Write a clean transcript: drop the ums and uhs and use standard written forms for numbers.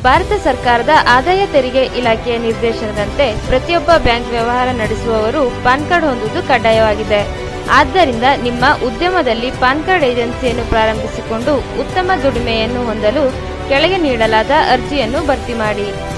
ಭಾರತ ಸರ್ಕಾರದ ಆದಾಯ ತೆರಿಗೆ ಇಲಾಖೆಯ ನಿರ್ದೇಶನದಂತೆ ಪ್ರತಿಯೊಬ್ಬ ಬ್ಯಾಂಕ್ ವ್ಯವಹಾರ ನಡೆಸುವವರು ಪಾನ್ ಕಾರ್ಡ್ ಹೊಂದುವುದು ಕಡ್ಡಾಯವಾಗಿದೆ. ಆದ್ದರಿಂದ ನಿಮ್ಮ ಉದ್ಯಮದಲ್ಲಿ ಪಾನ್ ಕಾರ್ಡ್ ಏಜೆನ್ಸಿಯನ್ನು ಪ್ರಾರಂಭಿಸಿಕೊಂಡು ಉತ್ತಮ ದುಡಿಮೆಯನ್ನು ಹೊಂದಲು ಕೆಳಗೆ ನೀಡಲಾದ ಅರ್ಜಿಯನ್ನು ಭರ್ತಿ ಮಾಡಿ.